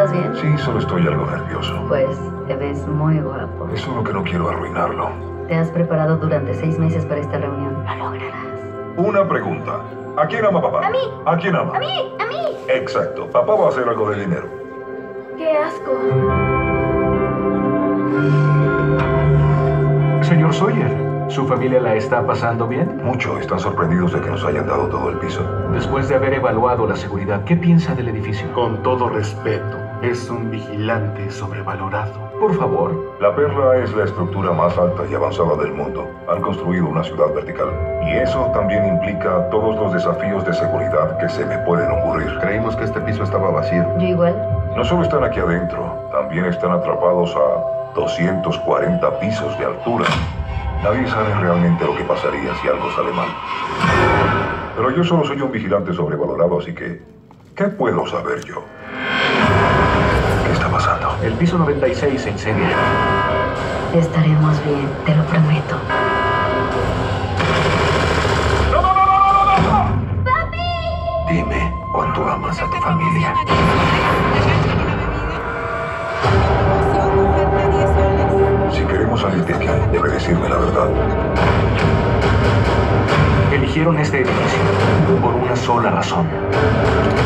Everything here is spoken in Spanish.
¿Estás bien? Sí, solo estoy algo nervioso. Pues te ves muy guapo. Es solo que no quiero arruinarlo. Te has preparado durante 6 meses para esta reunión. Lo lograrás. Una pregunta. ¿A quién ama papá? A mí. ¿A quién ama? ¡A mí! ¡A mí! Exacto. Papá va a hacer algo de dinero. ¡Qué asco! Señor Sawyer, ¿su familia la está pasando bien? Mucho. Están sorprendidos de que nos hayan dado todo el piso. Después de haber evaluado la seguridad, ¿qué piensa del edificio? Con todo respeto, es un vigilante sobrevalorado. Por favor. La Perla es la estructura más alta y avanzada del mundo. Han construido una ciudad vertical. Y eso también implica todos los desafíos de seguridad que se me pueden ocurrir. Creímos que este piso estaba vacío. Yo igual. No solo están aquí adentro, también están atrapados a 240 pisos de altura. Nadie sabe realmente lo que pasaría si algo sale mal. Pero yo solo soy un vigilante sobrevalorado, así que... ¿qué puedo saber yo? ¿Qué está pasando? El piso 96 se incendia. Estaremos bien, te lo prometo. Dime cuánto amas a tu familia. Si queremos salir de aquí, debe decirme la verdad. Eligieron este edificio por una sola razón.